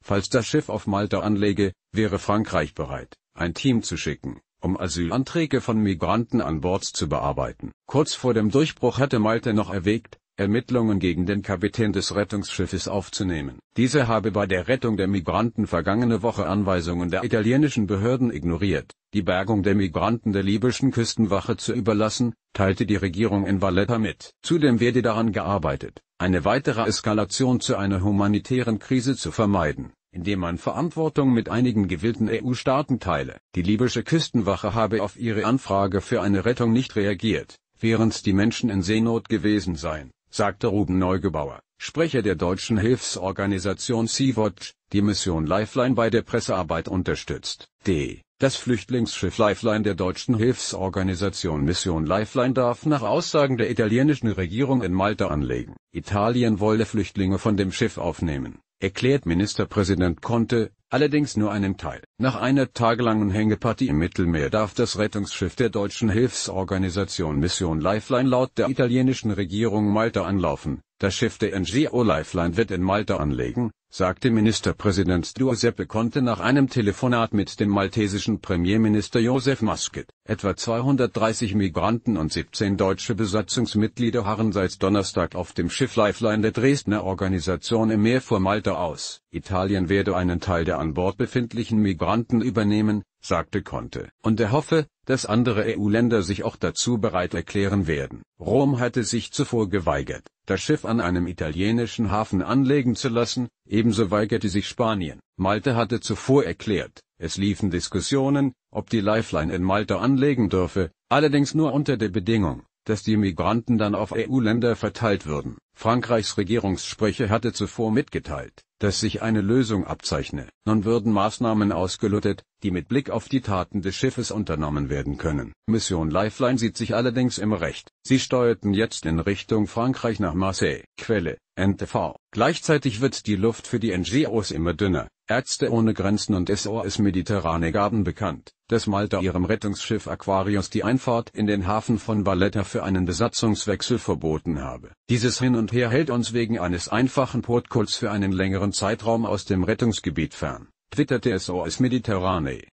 Falls das Schiff auf Malta anlege, wäre Frankreich bereit, ein Team zu schicken, um Asylanträge von Migranten an Bord zu bearbeiten. Kurz vor dem Durchbruch hatte Malta noch erwägt, Ermittlungen gegen den Kapitän des Rettungsschiffes aufzunehmen. Dieser habe bei der Rettung der Migranten vergangene Woche Anweisungen der italienischen Behörden ignoriert, die Bergung der Migranten der libyschen Küstenwache zu überlassen, teilte die Regierung in Valletta mit. Zudem werde daran gearbeitet, eine weitere Eskalation zu einer humanitären Krise zu vermeiden, indem man Verantwortung mit einigen gewillten EU-Staaten teile. Die libysche Küstenwache habe auf ihre Anfrage für eine Rettung nicht reagiert, während die Menschen in Seenot gewesen seien, sagte Ruben Neugebauer, Sprecher der deutschen Hilfsorganisation Sea-Watch, die Mission Lifeline bei der Pressearbeit unterstützt. Das Flüchtlingsschiff Lifeline der deutschen Hilfsorganisation Mission Lifeline darf nach Aussagen der italienischen Regierung in Malta anlegen. Italien wolle Flüchtlinge von dem Schiff aufnehmen, erklärt Ministerpräsident Conte, allerdings nur einen Teil. Nach einer tagelangen Hängepartie im Mittelmeer darf das Rettungsschiff der deutschen Hilfsorganisation Mission Lifeline laut der italienischen Regierung Malta anlaufen. Das Schiff der NGO Lifeline wird in Malta anlegen, sagte Ministerpräsident Giuseppe Conte nach einem Telefonat mit dem maltesischen Premierminister Joseph Muscat. Etwa 230 Migranten und 17 deutsche Besatzungsmitglieder harren seit Donnerstag auf dem Schiff Lifeline der Dresdner Organisation im Meer vor Malta aus. Italien werde einen Teil der an Bord befindlichen Migranten übernehmen, sagte Conte, und er hoffe, dass andere EU-Länder sich auch dazu bereit erklären werden. Rom hatte sich zuvor geweigert, das Schiff an einem italienischen Hafen anlegen zu lassen, ebenso weigerte sich Spanien. Malta hatte zuvor erklärt, es liefen Diskussionen, ob die Lifeline in Malta anlegen dürfe, allerdings nur unter der Bedingung, dass die Migranten dann auf EU-Länder verteilt würden. Frankreichs Regierungssprecher hatte zuvor mitgeteilt, dass sich eine Lösung abzeichne. Nun würden Maßnahmen ausgelotet, die mit Blick auf die Taten des Schiffes unternommen werden können. Mission Lifeline sieht sich allerdings im Recht. Sie steuerten jetzt in Richtung Frankreich nach Marseille. Quelle: NTV. Gleichzeitig wird die Luft für die NGOs immer dünner. Ärzte ohne Grenzen und SOS Mediterrane gaben bekannt, dass Malta ihrem Rettungsschiff Aquarius die Einfahrt in den Hafen von Valletta für einen Besatzungswechsel verboten habe. Dieses Hin und Her hält uns wegen eines einfachen Protokolls für einen längeren Zeitraum aus dem Rettungsgebiet fern, twitterte SOS Mediterrane.